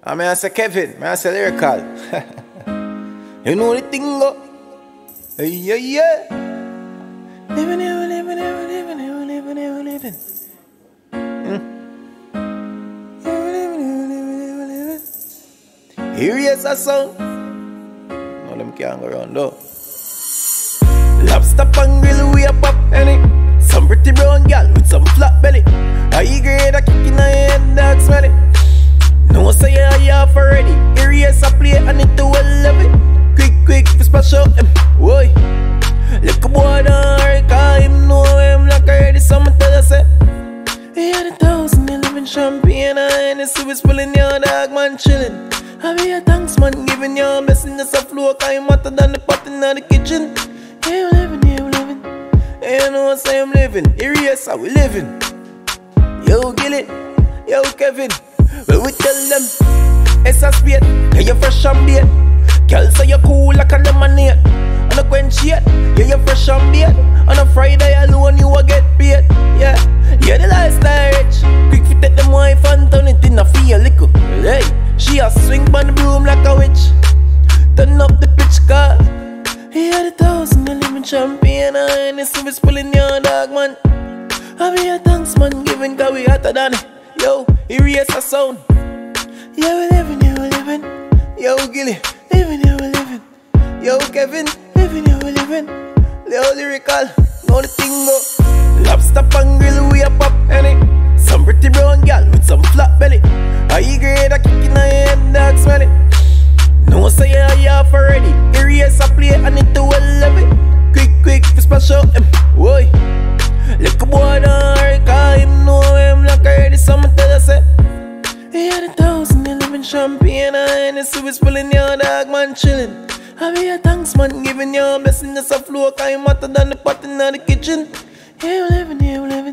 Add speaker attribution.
Speaker 1: I mean, I say Kevin, I say Lyrical. You know the thing go. Hey, yeah, yeah. Living, living, living, living, living, living, living, living. Here is a song. No, them can't go around though. Lobster pan grill, we a pop any. Some pretty brown girl with some flat belly. High grade a kick in the head, dog smell it. No say you half already. Here is a play and it to 11. Quick, quick, for special him. Whoa. Look a boy down hurry, cause him know him like already. Someone tell us it. He had 2011 champagne and Hennessy was pulling your dog man chillin'. I be a thanks man giving you a blessing. Just a flow cause I'm hotter than the pot in the kitchen. Yeah, we living, yeah, we living. Yeah, you know what I'm living. Here is how we living. Yo, Gilly, yo, Kevin. Well, we tell them, it's a spade. Yeah, you fresh and beat. Girl say you cool like a lemonade. On a quench yet, yeah, you fresh and beat. On a Friday alone, you will get paid. Yeah, yeah, the lifestyle rich. Quick fit take them wife and turn it in a feel liquor. Hey, she a swing by the broom like a witch. Turn up the pitch car. He had 2011 champagne and Hennessy was pulling your dog, man. I be a thanks man giving cause we hotter than it. Yo, here is a sound. Yeah, we living, yeah, we living. Yo, Gilly, living, yeah, we living. Yo, Kevin, living, yeah, we living. Leo Lyrical, know the thing go. Lobster pan grill, we a pop any. Some pretty brown girl with some flat belly. High grade a kick in the head, dog smell it. No say you half already. Here is a play and it to 11. Quick, quick, for special him. Whoa. Look a boy down hurry, cause him know him like already. Someone tell us it. He had 2011 champagne and Hennessy was pulling your dog man chillin'. I be a thanks man giving you a blessing. Just a flow cause I'm hotter than the pot in the kitchen. Yeah, we living, yeah, we living.